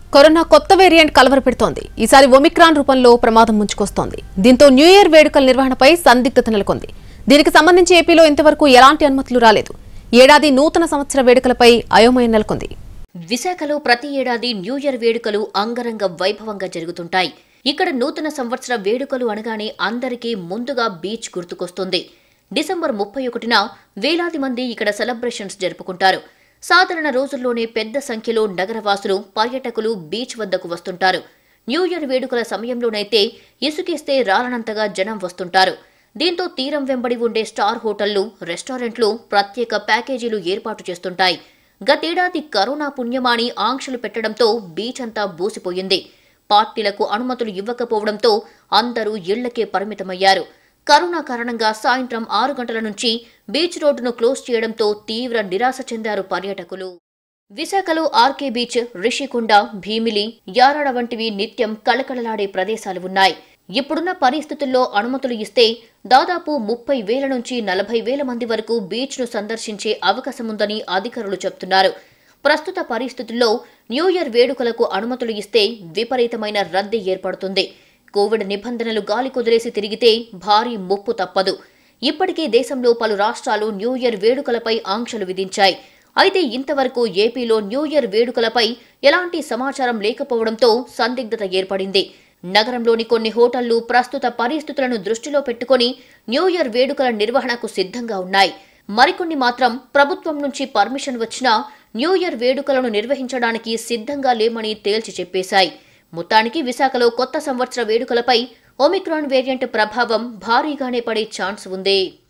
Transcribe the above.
Corona కొత్త variant కలవరపెడుతోంది. ఈసారి Omicron రూపంలో ప్రమాదం ముంచుకొస్తోంది. దీంతో న్యూ ఇయర్ వేడుకల నిర్వహణపై సందిగ్ధత నెలకొంది. దీనికి సంబంధించి ఏపీలో ఇంతవరకు ఎలాంటి అనుమతులు రాలేదు. ఏడాది నూతన సంవత్సర వేడుకలపై అయోమయం నెలకొంది. విశాఖలో ప్రతి ఏడాది న్యూ ఇయర్ వేడుకలు అంగరంగ వైభవంగా జరుగుతుంటాయి. ఇక్కడ నూతన సంవత్సర వేడుకలు అనగానే అందరికీ ముందుగా బీచ్ గుర్తుకొస్తుంది. డిసెంబర్ 31న వేలాది మంది ఇక్కడ సెలబ్రేషన్స్ జరుపుకుంటారు. సాధారణ రోజుల్లోనే పెద్ద సంఖ్యలో నగరవాసులు, పర్యాటకులు బీచ్ వద్దకు వస్తుంటారు. న్యూ ఇయర్ వేడుకల సమయంలోనైతే ఇసుకేస్తే రాలనంతగా జనం వస్తుంటారు. దీంతో తీరం వెంబడి ఉండే స్టార్ హోటళ్లు, రెస్టారెంట్లు ప్రత్యేక ప్యాకేజీలు ఏర్పాటు చేస్తుంటాయి. గతేడాది కరోనా పుణ్యమాని ఆంక్షలు పెట్టడంతో బీచ్ అంతా బూసిపోయింది. పార్టీలకు అనుమతులు ఇవ్వకపోవడంతో అందరూ ఇళ్లకే పరిమితమయ్యారు. కరోనా కారణంగా సాయంత్రం 6 గంటల నుంచి బీచ్ రోడ్డును క్లోజ్ చేయడంతో తీవ్ర నిరాశ చెందారు పర్యాటకులు. విశాఖలో ఆర్కే బీచ్, రిషికొండ, భీమిలి, యారాడ వంటివి నిత్యం కళకళలాడే ప్రదేశాలు ఉన్నాయి. ఇప్పుడున్న పరిస్థితుల్లో అనుమతులు ఇస్తే దాదాపు 30,000 నుంచి 40,000 మంది వరకు బీచ్ను సందర్శించే అవకాశముందని అధికారులు చెబుతున్నారు. ప్రస్తుత పరిస్థితుల్లో న్యూ ఇయర్ వేడుకలకు అనుమతులు ఇస్తే విపరీతమైన రద్దీ ఏర్పడుతుంది. కోవిడ్ నిబంధనలు గాలి కుదిరేసి తిరిగితే భారీ ముప్పు తప్పదు. ఇప్పటికే దేశంలో పలు రాష్ట్రాలు న్యూ ఇయర్ వేడుకలపై ఆంక్షలు విధించాయి. అయితే ఇంతవరకు ఏపీలో న్యూ ఇయర్ వేడుకలపై ఎలాంటి సమాచారం లేకపోవడంతో సందిగ్ధత ఏర్పడింది. నగరంలోని కొన్ని హోటళ్లు ప్రస్తుత పరిస్థితులను దృష్టిలో పెట్టుకుని న్యూ ఇయర్ వేడుకల నిర్వహణకు సిద్ధంగా ఉన్నాయి. మరికొన్ని మాత్రం ప్రభుత్వం నుంచి పర్మిషన్ వచ్చినా న్యూ ఇయర్ వేడుకలను నిర్వహించడానికి సిద్ధంగా లేమని తేల్చి చెప్పేశాయి. మొత్తానికి విశాఖలో కొత్త సంవత్సర వేడుకలపై ఒమిక్రాన్ వేరియంట్ ప్రభావం భారీగానే పడే ఛాన్స్ ఉంది.